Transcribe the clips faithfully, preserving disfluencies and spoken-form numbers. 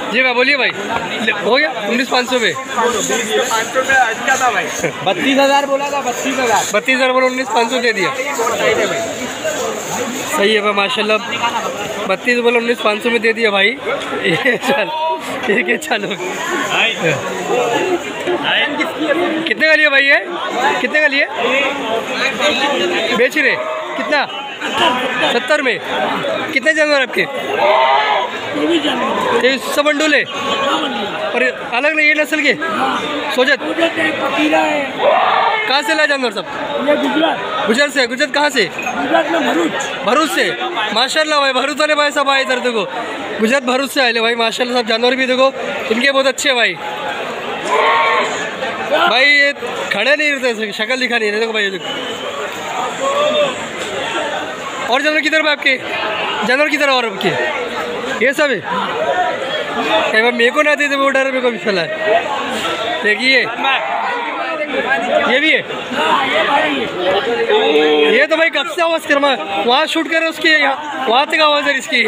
जी भाई बोलिए भाई, हो गया उन्नीस पाँच सौ पे। बत्तीस हजार बोला था, बत्तीस हजार बत्तीस हज़ार बोला, उन्नीस पाँच सौ दे दिया। सही है भाई माशाल्लाह, बत्तीस बोला उन्नीस पाँच सौ में दे दिया भाई। ये चल ठीक है चलो। कितने का लिया भाई ये, कितने का लिया बेच रहे, कितना सत्तर में? कितने जानवर आपके? तेईस सब बंडूल है और अलग नहीं, ये नस्ल के सोजत। कहाँ से लाए जानवर सब? गुजरात से। गुजरात कहाँ से? भरूच से। माशाल्लाह भाई भरूच वाले भाई सब आए इधर, देखो गुजरात भरूच से आए भाई माशाल्लाह। सब जानवर भी देखो इनके बहुत अच्छे भाई। भाई ये खड़े नहीं रहते, शक्ल दिखा नहीं रहे, देखो भाई देखो। और जानवर किधर है आपके? जानवर किधर और आपके? ये सब है। मेरे को ना देते वो डर मेरे को भी फैला है। देखिए ये भी है। ये तो भाई कब से आवाज कर, वहाँ शूट कर उसकी, वहाँ तक आवाज है इसकी।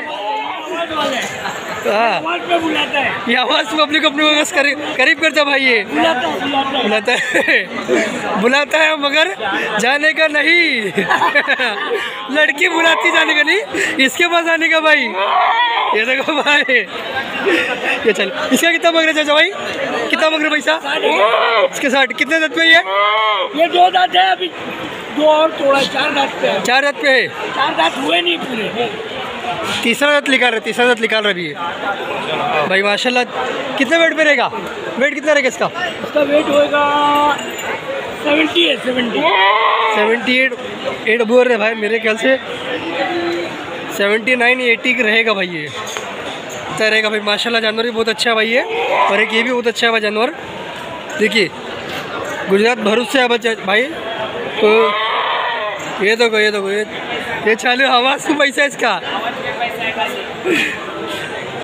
हाँ ये आवाज पब्लिक अपने करीब करीब करता भाई। ये बुलाता है, बुलाता है मगर जाने का नहीं। लड़की बुलाती जाने का नहीं, इसके पास आने का भाई। ये देखो भाई, ये चल इसका कितना मांग रहे चाचा भाई? कितना मांग रहे पैसा इसके? साठ। कितने दांत पे ये? ये दो दांत है अभी, दो और थोड़ा चार दांत पे है। चार दांत पे है, चार दांत हुए नहीं पूरे। तीसरा दांत निकाल रहे, तीसरा दांत निकाल रहा भी है भाई माशाल्लाह। कितने वेट पे रहेगा? वेट कितना रहेगा इसका? इसका वेट होएगा सेवेंटी है, सेवेंटी सेवेंटी एट एट बोल रहे भाई, मेरे ख्याल से सेवेंटी नाइन एटी रहेगा भाई। ये इतना रहेगा भाई माशाल्लाह। जानवर भी बहुत अच्छा है भाई ये, और एक ये भी बहुत अच्छा है भाई जानवर। देखिए गुजरात भरूच से है भाई। तो ये देखो ये देखो ये ये चालू आवाज़ को पैसा इसका।